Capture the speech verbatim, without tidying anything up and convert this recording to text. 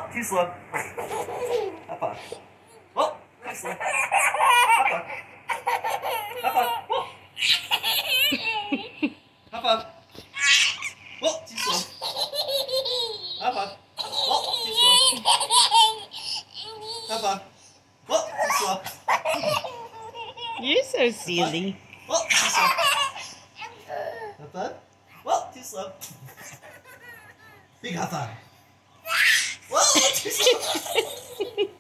too slow. High five. Whoa, too slow. High five. High five. Whoa. High five. Whoa, too slow. High five. Whoa, too slow. High five. Whoa, too slow. You're so silly. Whoa, too slow. High five. Whoa, too slow. Big high five. Whoa, too slow.